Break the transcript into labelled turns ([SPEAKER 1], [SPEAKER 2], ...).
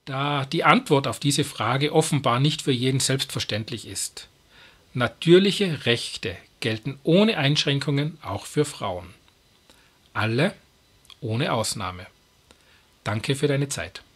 [SPEAKER 1] Da die Antwort auf diese Frage offenbar nicht für jeden selbstverständlich ist. Natürliche Rechte gelten ohne Einschränkungen auch für Frauen. Alle ohne Ausnahme. Danke für deine Zeit.